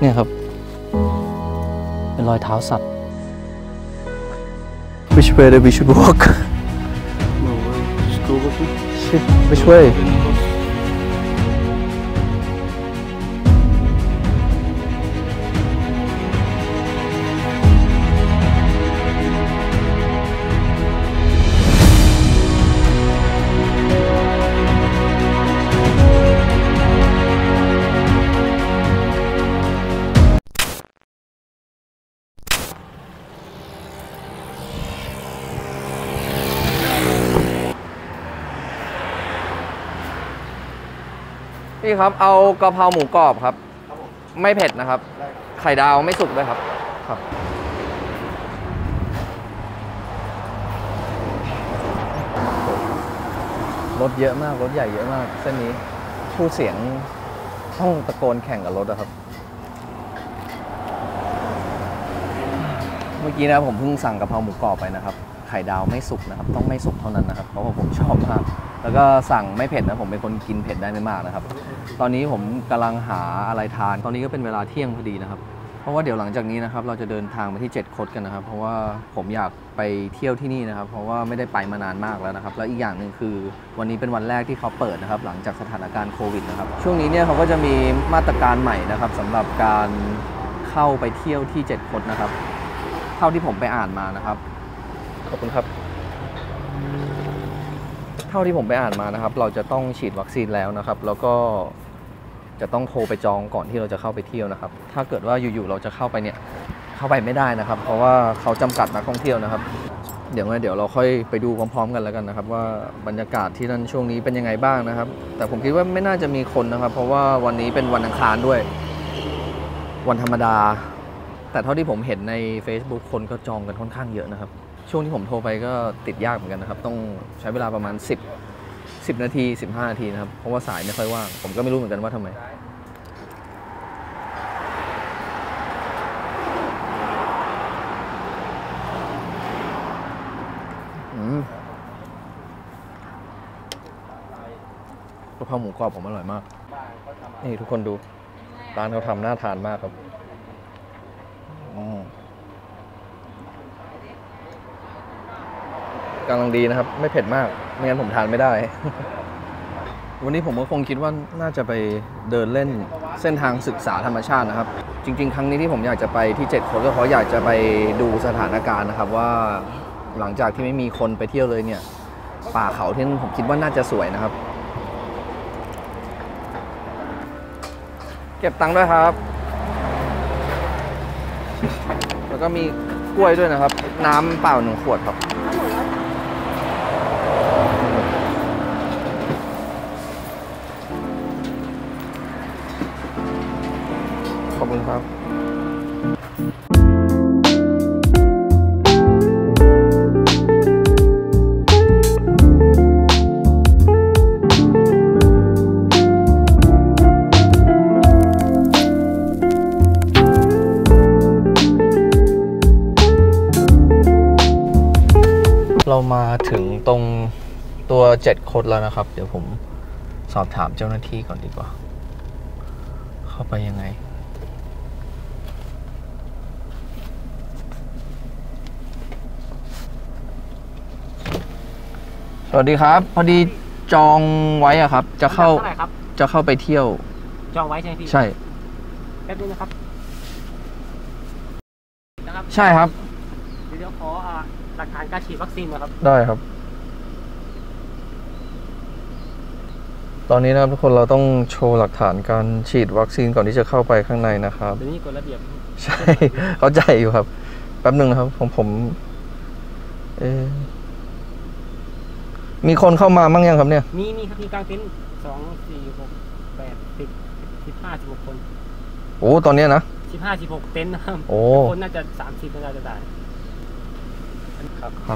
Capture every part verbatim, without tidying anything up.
เนี่ยครับเป็นรอยเท้าสัตว์ Which way that we should walk? No way. Just go with it. Shit, which way? พี่ครับเอากะเพราหมูกรอบครับไม่เผ็ดนะครับไข่ดาวไม่สุกด้วยครับครับรถเยอะมากรถใหญ่เยอะมากเส้นนี้ผู้เสียงต้องตะโกนแข่งกับรถอะครับเมื่อกี้นะผมเพิ่งสั่งกะเพราหมูกรอบไปนะครับไข่ดาวไม่สุกนะครับต้องไม่สุกเท่านั้นนะครับเพราะว่าผมชอบมากแล้วก็สั่งไม่เผ็ดนะผมเป็นคนกินเผ็ดได้ไม่มากนะครับตอนนี้ผมกำลังหาอะไรทานตอนนี้ก็เป็นเวลาเที่ยงพอดีนะครับเพราะว่าเดี๋ยวหลังจากนี้นะครับเราจะเดินทางไปที่เจ็ดคดกันนะครับเพราะว่าผมอยากไปเที่ยวที่นี่นะครับเพราะว่าไม่ได้ไปมานานมากแล้วนะครับแล้วอีกอย่างหนึ่งคือวันนี้เป็นวันแรกที่เขาเปิดนะครับหลังจากสถานการณ์โควิดนะครับช่วงนี้เนี่ยเขาก็จะมีมาตรการใหม่นะครับสำหรับการเข้าไปเที่ยวที่เจ็ดคดนะครับเท่าที่ผมไปอ่านมานะครับขอบคุณครับเท่าที่ผมไปอ่านมานะครับเราจะต้องฉีดวัคซีนแล้วนะครับแล้วก็จะต้องโทรไปจองก่อนที่เราจะเข้าไปเที่ยวนะครับถ้าเกิดว่าอยู่ๆเราจะเข้าไปเนี่ยเข้าไปไม่ได้นะครับเพราะว่าเขาจำกัดนักท่องเที่ยวนะครับเดี๋ยวเดี๋ยวเราค่อยไปดูพร้อมๆกันแล้วกันนะครับว่าบรรยากาศที่นั่นช่วงนี้เป็นยังไงบ้างนะครับแต่ผมคิดว่าไม่น่าจะมีคนนะครับเพราะว่าวันนี้เป็นวันอังคารด้วยวันธรรมดาแต่เท่าที่ผมเห็นใน Facebook คนก็จองกันค่อนข้างเยอะนะครับช่วงที่ผมโทรไปก็ติดยากเหมือนกันนะครับต้องใช้เวลาประมาณสิบ สิบนาทีสิบห้านาทีนะครับเพราะว่าสายไม่ค่อยว่างผมก็ไม่รู้เหมือนกันว่าทำไมอืมกะเพราหมูกรอบผมอร่อยมากนี่ทุกคนดูร้านเขาทำน่าทานมากครับอืมกำลังดีนะครับไม่เผ็ดมากไม่งั้นผมทานไม่ได้ วันนี้ผมก็คงคิดว่าน่าจะไปเดินเล่นเส้นทางศึกษาธรรมชาตินะครับจริงๆครั้งนี้ที่ผมอยากจะไปที่เจ็ดคดก็เพราะอยากจะไปดูสถานการณ์นะครับว่าหลังจากที่ไม่มีคนไปเที่ยวเลยเนี่ยป่าเขาที่นั่นผมคิดว่าน่าจะสวยนะครับเก็บตังค์ด้วยครับแล้วก็มีกล้วยด้วยนะครับน้ำเปล่าหนึ่งขวดครับขอบคุณครับเรามาถึงตรงตัวเจ็ดคดแล้วนะครับเดี๋ยวผมสอบถามเจ้าหน้าที่ก่อนดีกว่าเข้าไปยังไงสวัสดีครับพอดีจองไว้อะครับจะเข้าจะเข้าไปเที่ยวจองไว้ใช่ไหมพี่ใช่แป๊บนึงนะครับนะครับใช่ครับเดี๋ยวขอหลักฐานการฉีดวัคซีนนะครับได้ครับตอนนี้นะครับทุกคนเราต้องโชว์หลักฐานการฉีดวัคซีนก่อนที่จะเข้าไปข้างในนะครับเดี๋ยวนี้กฎระเบียบใช่เข้าใจอยู่ครับแป๊บนึงนะครับผมผมเออมีคนเข้ามามั่งยังครับเนี่ยมีมีครับมีกลางเต็นท์สองสี่หกแปดสิบสิบห้าสิบหกคนโอ้ตอนนี้นะสิบห้าสิบหกเต็นท์นะครับโอ้คนน่าจะสามสิบน่าจะได้ครับครับ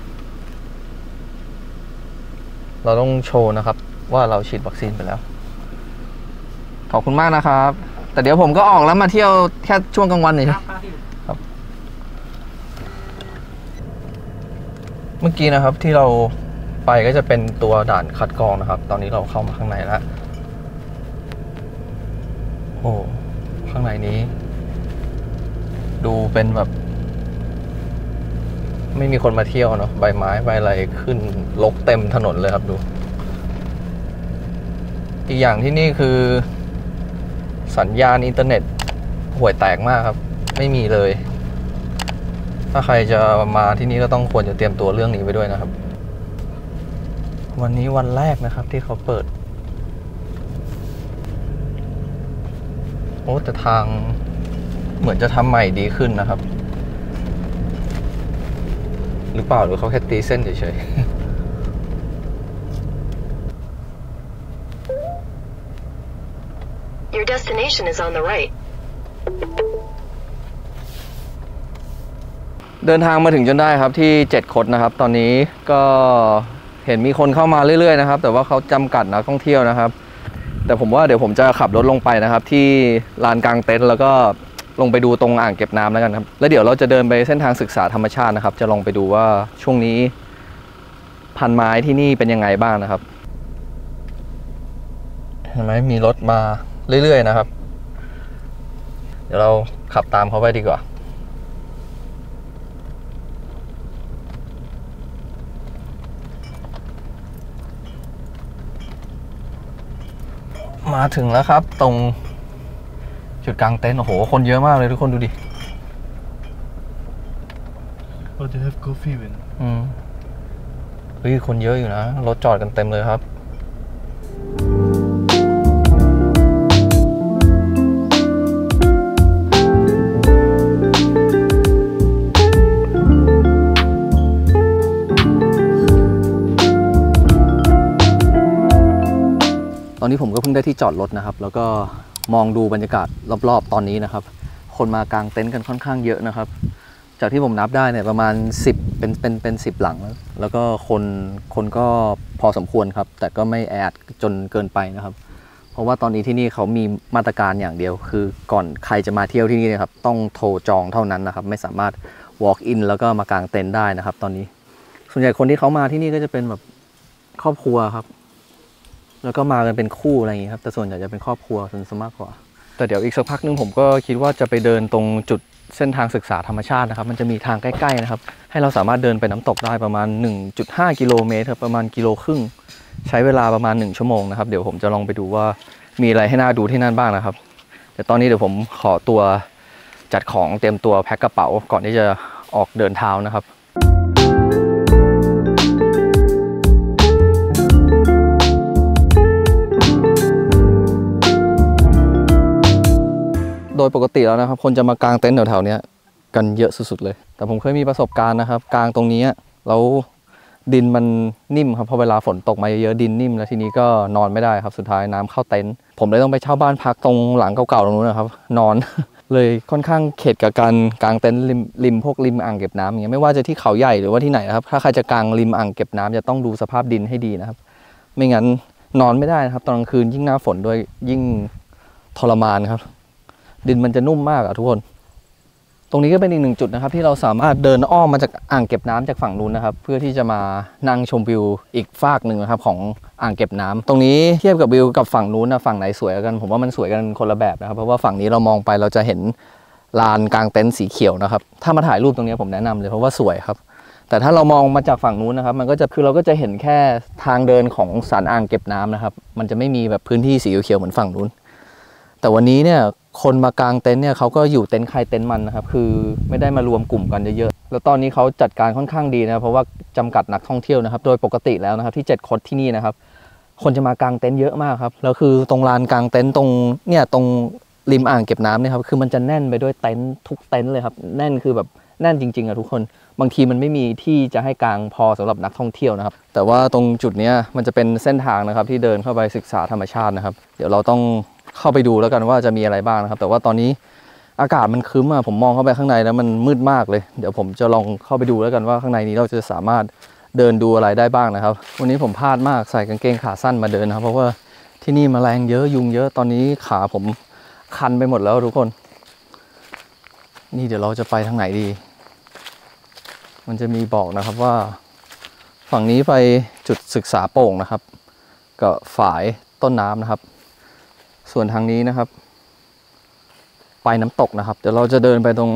เราต้องโชว์นะครับว่าเราฉีดวัคซีนไปแล้วขอบคุณมากนะครับแต่เดี๋ยวผมก็ออกแล้วมาเที่ยวแค่ช่วงกลางวันนี่ครับเมื่อกี้นะครับที่เราไปก็จะเป็นตัวด่านคัดกรองนะครับตอนนี้เราเข้ามาข้างในแล้วโอ้ข้างในนี้เป็นแบบไม่มีคนมาเที่ยวเนาะใบไม้ใบอะไรขึ้นรกเต็มถนนเลยครับดูอีกอย่างที่นี่คือสัญญาณอินเทอร์เน็ตห่วยแตกมากครับไม่มีเลยถ้าใครจะมาที่นี่ก็ต้องควรจะเตรียมตัวเรื่องนี้ไว้ด้วยนะครับวันนี้วันแรกนะครับที่เขาเปิดโอ้แต่ทางเหมือนจะทำใหม่ดีขึ้นนะครับหรือเปล่าหรือเขาแค่ตีเส้นเฉยๆ Your destination is on the right. เดินทางมาถึงจนได้ครับที่เจ็ดคดนะครับตอนนี้ก็เห็นมีคนเข้ามาเรื่อยๆนะครับแต่ว่าเขาจำกัดนักท่องเที่ยวนะครับแต่ผมว่าเดี๋ยวผมจะขับรถลงไปนะครับที่ลานกลางเต็นท์แล้วก็ลงไปดูตรงอ่างเก็บน้ำแล้วกันครับแล้วเดี๋ยวเราจะเดินไปเส้นทางศึกษาธรรมชาตินะครับจะลองไปดูว่าช่วงนี้พันไม้ที่นี่เป็นยังไงบ้างนะครับเห็นไหมมีรถมาเรื่อยๆนะครับเดี๋ยวเราขับตามเขาไปดีกว่ามาถึงแล้วครับตรงจุดกลางเต็นท์โอ้โหคนเยอะมากเลยทุกคนดูดิ Oh, they have coffee when. อืมเฮ้ยคนเยอะอยู่นะรถจอดกันเต็มเลยครับตอนนี้ผมก็เพิ่งได้ที่จอดรถนะครับแล้วก็มองดูบรรยากาศรอบๆตอนนี้นะครับคนมากางเต็นท์กันค่อนข้างเยอะนะครับจากที่ผมนับได้เนี่ยประมาณสิบเป็นเป็นเป็นสิบหลังแล้วก็คนคนก็พอสมควรครับแต่ก็ไม่แออัดจนเกินไปนะครับเพราะว่าตอนนี้ที่นี่เขามีมาตรการอย่างเดียวคือก่อนใครจะมาเที่ยวที่นี่นะครับต้องโทรจองเท่านั้นนะครับไม่สามารถ walk in แล้วก็มากางเต็นท์ได้นะครับตอนนี้ส่วนใหญ่คนที่เขามาที่นี่ก็จะเป็นแบบครอบครัวครับแล้วก็มากันเป็นคู่อะไรอย่างนี้ครับแต่ส่วนใหญ่จะเป็นครอบครัวส่วนมากกว่าแต่เดี๋ยวอีกสักพักนึงผมก็คิดว่าจะไปเดินตรงจุดเส้นทางศึกษาธรรมชาตินะครับมันจะมีทางใกล้ๆนะครับให้เราสามารถเดินไปน้ำตกได้ประมาณ หนึ่งจุดห้า กิโลเมตรครับประมาณกิโลครึ่งใช้เวลาประมาณหนึ่งชั่วโมงนะครับเดี๋ยวผมจะลองไปดูว่ามีอะไรให้น่าดูที่นั่นบ้างนะครับแต่ตอนนี้เดี๋ยวผมขอตัวจัดของเตรียมตัวแพ็คกระเป๋าก่อนที่จะออกเดินเท้านะครับโดยปกติแล้วนะครับคนจะมากางเต็นท์แถวๆนี้กันเยอะสุดๆเลยแต่ผมเคยมีประสบการณ์นะครับกางตรงนี้แล้วดินมันนิ่มครับพอเวลาฝนตกมาเยอะๆดินนิ่มแล้วทีนี้ก็นอนไม่ได้ครับสุดท้ายน้ำเข้าเต็นท์ผมเลยต้องไปเช่าบ้านพักตรงหลังเก่าๆตรงนู้นนะครับนอน เลยค่อนข้างเข็ดกับการกางเต็นท์ริมริมพวกริมอ่างเก็บน้ำอย่างเงี้ยไม่ว่าจะที่เขาใหญ่หรือว่าที่ไหนนะครับถ้าใครจะกางริมอ่างเก็บน้ำจะต้องดูสภาพดินให้ดีนะครับไม่งั้นนอนไม่ได้นะครับตอนกลางคืนยิ่งหน้าฝนด้วยยิ่งทรมานครับดินมันจะนุ่มมากอะทุกคนตรงนี้ก็เป็นอีกหนึ่งจุดนะครับที่เราสามารถเดินอ้อมมาจากอ่างเก็บน้ำจากฝั่งนู้นนะครับเพื่อที่จะมานั่งชมวิวอีกฟากหนึ่งนะครับของอ่างเก็บน้ำตรงนี้เทียบกับวิวกับฝั่งนู้นนะฝั่งไหนสวยกันผมว่ามันสวยกันคนละแบบนะครับเพราะว่าฝั่งนี้เรามองไปเราจะเห็นลานกลางเต็นท์สีเขียวนะครับถ้ามาถ่ายรูปตรงนี้ผมแนะนำเลยเพราะว่าสวยครับแต่ถ้าเรามองมาจากฝั่งนู้นนะครับมันก็จะคือเราก็จะเห็นแค่ทางเดินของสันอ่างเก็บน้ำนะครับมันจะไม่มีแบบพื้นที่สีเขียวเหมือนฝั่งนู้นแต่วันนี้เนี่ยคนมากางเต็นท์เนี่ยเขาก็อยู่เต็นท์ใครเต็นท์มันนะครับคือไม่ได้มารวมกลุ่มกันเยอะๆแล้วตอนนี้เขาจัดการค่อนข้างดีนะเพราะว่าจำกัดนักท่องเที่ยวนะครับโดยปกติแล้วนะครับที่เจ็ดคดที่นี่นะครับคนจะมากางเต็นท์เยอะมากครับแล้วคือตรงลานกางเต็นท์ตรงเนี่ยตรงริมอ่างเก็บน้ำเนี่ยครับคือมันจะแน่นไปด้วยเต็นท์ทุกเต็นท์เลยครับแน่นคือแบบแน่นจริงๆอะทุกคนบางทีมันไม่มีที่จะให้กางพอสำหรับนักท่องเที่ยวนะครับแต่ว่าตรงจุดนี้มันจะเป็นเส้นทางนะครับที่เดินเข้าไปศึกษาธรรมชาตินะครับเดี๋ยวเราต้องเข้าไปดูแล้วกันว่าจะมีอะไรบ้างนะครับแต่ว่าตอนนี้อากาศมันครึ้มอะผมมองเข้าไปข้างในแล้วมันมืดมากเลยเดี๋ยวผมจะลองเข้าไปดูแล้วกันว่าข้างในนี้เราจะสามารถเดินดูอะไรได้บ้างนะครับวันนี้ผมพลาดมากใส่กางเกงขาสั้นมาเดินนะครับเพราะว่าที่นี่แมลงเยอะยุงเยอะตอนนี้ขาผมคันไปหมดแล้วทุกคนนี่เดี๋ยวเราจะไปทางไหนดีมันจะมีบอกนะครับว่าฝั่งนี้ไปจุดศึกษาโป่งนะครับกับฝายต้นน้ำนะครับส่วนทางนี้นะครับไปน้ำตกนะครับเดี๋ยวเราจะเดินไปตรง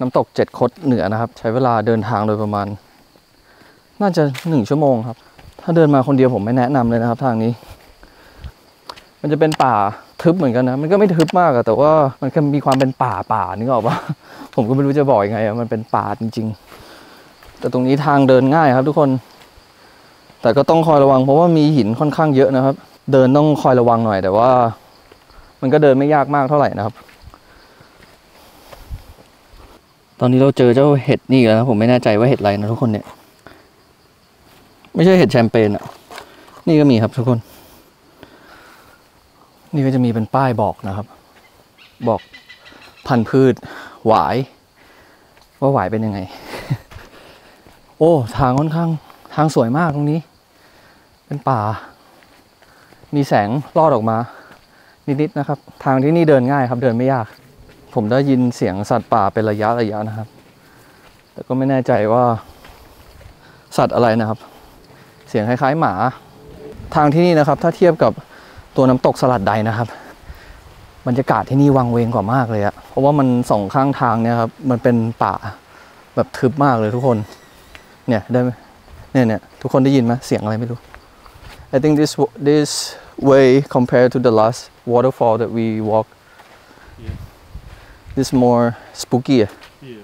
น้ำตกเจ็ดคดเหนือนะครับใช้เวลาเดินทางโดยประมาณน่าจะหนึ่งชั่วโมงครับถ้าเดินมาคนเดียวผมไม่แนะนำเลยนะครับทางนี้มันจะเป็นป่าทึบเหมือนกันนะมันก็ไม่ทึบมากอะแต่ว่ามันก็มีความเป็นป่าป่านึกออกปะ ผมก็ไม่รู้จะบอกยังไงอะมันเป็นป่าจริงๆแต่ตรงนี้ทางเดินง่ายครับทุกคนแต่ก็ต้องคอยระวังเพราะว่ามีหินค่อนข้างเยอะนะครับเดินต้องคอยระวังหน่อยแต่ว่ามันก็เดินไม่ยากมากเท่าไหร่นะครับตอนนี้เราเจอเจ้าเห็ดนี่แล้วนะผมไม่แน่ใจว่าเห็ดอะไรนะทุกคนเนี่ยไม่ใช่เห็ดแชมเปญอ่ะนี่ก็มีครับทุกคนนี่ก็จะมีเป็นป้ายบอกนะครับบอกพันธุ์พืชหวายว่าหวายเป็นยังไง โอ้ทางค่อนข้างทางสวยมากตรงนี้เป็นป่ามีแสงลอดออกมานิดๆนะครับทางที่นี่เดินง่ายครับเดินไม่ยากผมได้ยินเสียงสัตว์ป่าเป็นระยะระยะนะครับแต่ก็ไม่แน่ใจว่าสัตว์อะไรนะครับเสียงคล้ายๆหมาทางที่นี่นะครับถ้าเทียบกับตัวน้ำตกสลัดใดนะครับบรรยากาศที่นี่วังเวงกว่ามากเลยอะเพราะว่ามันสองข้างทางเนี่ยครับมันเป็นป่าแบบทึบมากเลยทุกคนเนี่ยได้ไหมเนี่ยเนี่ยทุกคนได้ยินไหมเสียงอะไรไม่รู้ I think this this way compared to the last waterfall that we walk Yeah. this more spooky Yeah.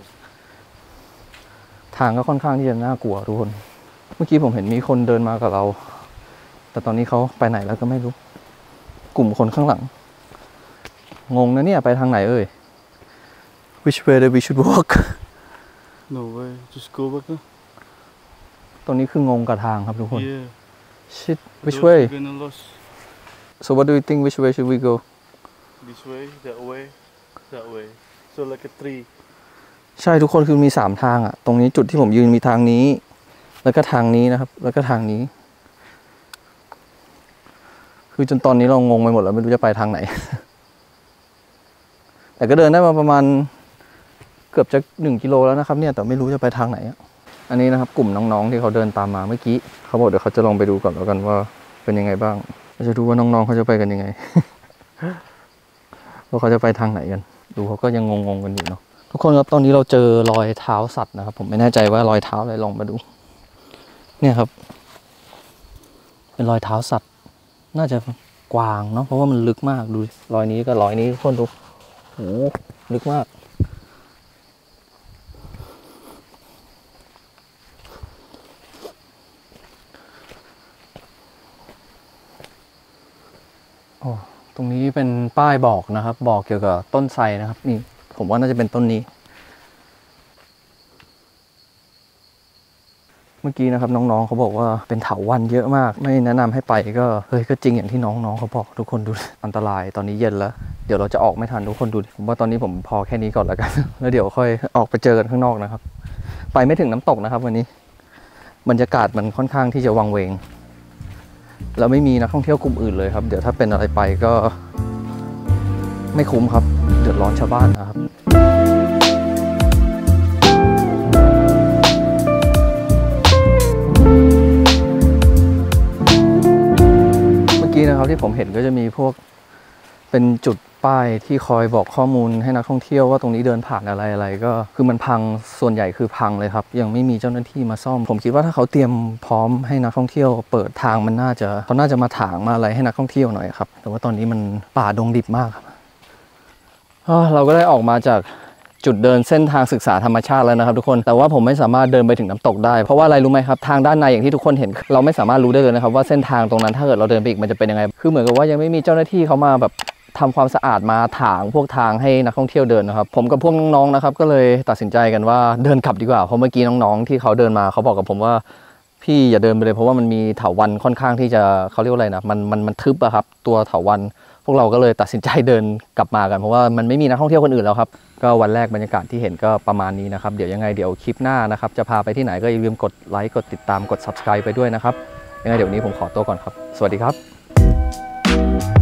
ทางก็ค่อนข้างที่จะน่ากลัวทุกคนเมื่อกี้ผมเห็นมีคนเดินมากับเราแต่ตอนนี้เขาไปไหนแล้วก็ไม่รู้กลุ่มคนข้างหลังงงนะเนี่ยไปทางไหนเอ่ย Which way that we should walk? No way. Just go back there. ตรงนี้คืองงกับทางครับทุกคน Yeah. Shit which Those way You're gonna lose. so what do you think which way should we go This way, that way, that way. So like a tree. ใช่ทุกคนคือมีสามทางอ่ะตรงนี้จุดที่ผมยืนมีทางนี้แล้วก็ทางนี้นะครับแล้วก็ทางนี้คือจนตอนนี้เรางงไปหมดแล้วไม่รู้จะไปทางไหน แต่ก็เดินได้มาประมาณเกือบจะหนึ่งกิโลแล้วนะครับเนี่ยแต่ไม่รู้จะไปทางไหนอ่ะอันนี้นะครับกลุ่มน้องๆที่เขาเดินตามมาเมื่อกี้เขาบอกเดี๋ยวเขาจะลองไปดูก่อนแล้วกันว่าเป็นยังไงบ้างเราจะดูว่าน้องๆเขาจะไปกันยังไง ว่าเขาจะไปทางไหนกันดูเขาก็ยังงงๆกันอยู่เนาะทุกคนครับตอนนี้เราเจอรอยเท้าสัตว์นะครับผมไม่แน่ใจว่ารอยเท้าอะไรลองมาดูเนี่ยครับเป็นรอยเท้าสัตว์น่าจะกวางเนาะเพราะว่ามันลึกมากดูรอยนี้กับรอยนี้ทุกคนดูโหลึกมากโอ้ตรงนี้เป็นป้ายบอกนะครับบอกเกี่ยวกับต้นไทรนะครับนี่ผมว่าน่าจะเป็นต้นนี้เมื่อกี้นะครับน้องๆเขาบอกว่าเป็นเถาวัลย์เยอะมากไม่แนะนำให้ไปก็เฮ้ยก็จริงอย่างที่น้องๆเขาบอกทุกคนดูอันตรายตอนนี้เย็นแล้วเดี๋ยวเราจะออกไม่ทันทุกคนดูผมว่าตอนนี้ผมพอแค่นี้ก่อนแล้วกัน แล้วเดี๋ยวค่อยออกไปเจอกันข้างนอกนะครับไปไม่ถึงน้ำตกนะครับวันนี้บรรยากาศมันค่อนข้างที่จะวังเวงแล้วไม่มีนักท่องเที่ยวกลุ่มอื่นเลยครับเดี๋ยวถ้าเป็นอะไรไปก็ไม่คุ้มครับเดือดร้อนชาวบ้านนะครับเมื่อกี้นะครับที่ผมเห็นก็จะมีพวกเป็นจุดป้ายที่คอยบอกข้อมูลให้นักท่องเที่ยวว่าตรงนี้เดินผ่านอะไรอะไรก็คือมันพังส่วนใหญ่คือพังเลยครับยังไม่มีเจ้าหน้าที่มาซ่อมผมคิดว่าถ้าเขาเตรียมพร้อมให้นักท่องเที่ยวเปิดทางมันน่าจะเขาน่าจะมาถางมาอะไรให้นักท่องเที่ยวหน่อยครับแต่ว่าตอนนี้มันป่าดงดิบมากครับเราก็ได้ออกมาจากจุดเดินเส้นทางศึกษาธรรมชาติแล้วนะครับทุกคนแต่ว่าผมไม่สามารถเดินไปถึงน้ำตกได้เพราะว่าอะไรรู้ไหมครับทางด้านในอย่างที่ทุกคนเห็นเราไม่สามารถรู้ได้เลยนะครับว่าเส้นทางตรงนั้นถ้าเกิดเราเดินไปอีกมันจะเป็นยังไงคือเหมือนกับว่ายังไม่มีเจ้าหน้าที่เขามาแบบทำความสะอาดมาถางพวกทางให้นักท่องเที่ยวเดินนะครับผมกับพวกน้องๆนะครับก็เลยตัดสินใจกันว่าเดินกลับดีกว่าเพราะเมื่อกี้น้องๆที่เขาเดินมาเขาบอกกับผมว่าพี่อย่าเดินไปเลยเพราะว่ามันมีเถาวัลย์ค่อนข้างที่จะเขาเรียกว่าอะไรนะมันมันมันทึบอะครับตัวเถาวัลย์พวกเราก็เลยตัดสินใจเดินกลับมากันเพราะว่ามันไม่มีนักท่องเที่ยวคนอื่นแล้วครับก็วันแรกบรรยากาศที่เห็นก็ประมาณนี้นะครับเดี๋ยวยังไงเดี๋ยวคลิปหน้านะครับจะพาไปที่ไหนก็อย่าลืมกดไลค์กดติดตามกด ซับสไครบ์ ไปด้วยนะครับยังไงเดี๋ยวนี้ผมขอตัวก่อนครับสวัสดีครับ